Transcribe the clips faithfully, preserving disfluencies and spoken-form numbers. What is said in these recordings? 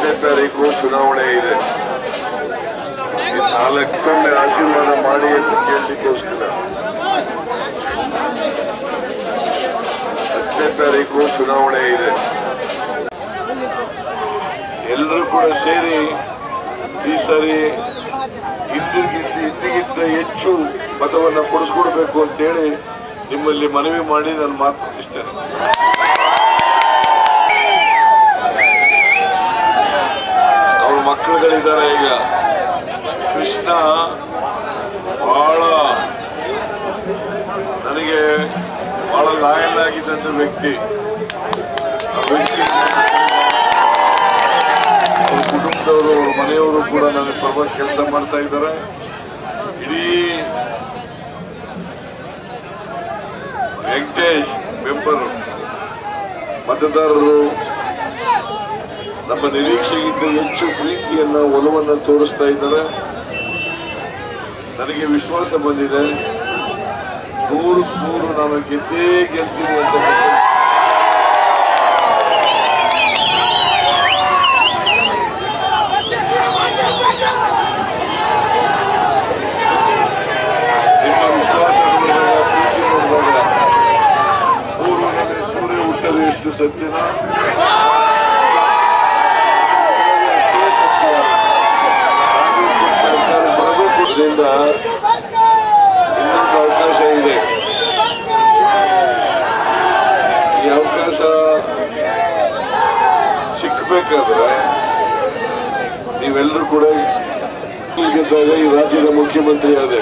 ಹತ್ತನೇ ತಾರೀಕು ಚುನಾವಣೆ ಇದೆ. ನಾಲ್ಕೊಮ್ಮೆ ಆಶೀರ್ವಾದ ಮಾಡಿ ಅಂತ ಕೇಳಲಿಕ್ಕೋಸ್ಕರ ಹತ್ತನೇ ತಾರೀಕು ಚುನಾವಣೆ ಇದೆ. ಎಲ್ಲರೂ ಕೂಡ ಸೇರಿ ಈ ಸಾರಿ ಹಿಂದಿಗಿಂತ ಹಿಂದಿಗಿಂತ ಹೆಚ್ಚು ಮತವನ್ನು ಕೊಡಿಸ್ಕೊಡ್ಬೇಕು ಅಂತೇಳಿ ನಿಮ್ಮಲ್ಲಿ ಮನವಿ ಮಾಡಿ ನಾನು ಮಾತು ಮುಗಿಸ್ತೇನೆ. ಅವ್ರ ಮಕ್ಕಳುಗಳಿದ್ದಾರೆ. ಈಗ ಕೃಷ್ಣ ಬಹಳ ನನಗೆ ಬಹಳ ಲಾಯಲ್ ಆಗಿದ್ದಂತ ವ್ಯಕ್ತಿ. ಆ ವ್ಯಕ್ತಿ ಅವ್ರ ಕುಟುಂಬದವರು, ಅವ್ರ ಮನೆಯವರು ಕೂಡ ನನಗೆ ಪರವಾಗಿ ಕೆಲಸ ಮಾಡ್ತಾ ಇದ್ದಾರೆ. ಇಡೀ ವೆಂಕಟೇಶ್ ಮೆಂಬರ್ ಮತದಾರರು ನಮ್ಮ ನಿರೀಕ್ಷೆಗಿಂತ ಹೆಚ್ಚು ಪ್ರೀತಿಯನ್ನ, ಒಲವನ್ನು ತೋರಿಸ್ತಾ ಇದ್ದಾರೆ. ನನಗೆ ವಿಶ್ವಾಸ ಬಂದಿದೆ, ನೂರು ನೂರು ನಾನು ಗೆದ್ದೇ ಗೆಲ್ತೀನಿ ಅಂತ. ನಿಮ್ಮ ವಿಶ್ವಾಸ ನೋಡಿದಾಗ, ಪ್ರೀತಿ ನೋಡಿದಾಗ ಪೂರ್ವದಲ್ಲಿ ಸೂರ್ಯ ಹುಟ್ಟದೆ ಎಷ್ಟು ಸತ್ಯನ ಇನ್ನೊಂದು ಅವಕಾಶ ಇದೆ. ಈ ಅವಕಾಶ ಸಿಕ್ಕಬೇಕಾದ್ರೆ ನೀವೆಲ್ಲರೂ ಕೂಡ ಗೆದ್ದಾಗ ಈ ರಾಜ್ಯದ ಮುಖ್ಯಮಂತ್ರಿ ಆದೆ.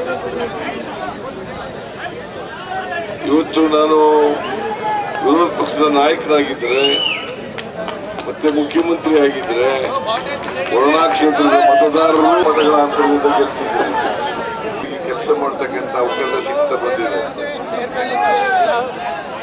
ಇವತ್ತು ನಾನು ವಿರೋಧ ಪಕ್ಷದ ನಾಯಕನಾಗಿದ್ದರೆ ಮತ್ತೆ ಮುಖ್ಯಮಂತ್ರಿ ಆಗಿದ್ರೆ ಕೊರೋನಾ ಕ್ಷೇತ್ರದ ಮತದಾರರು ಮತಗಳ ಅಂತರದಿಂದ ಗೆಲ್ತಿದ್ದಾರೆ. ಕೆಲಸ ಮಾಡ್ತಕ್ಕಂಥ ಅವಕಾಶ ಸಿಗ್ತಾ ಬಂದಿದೆ.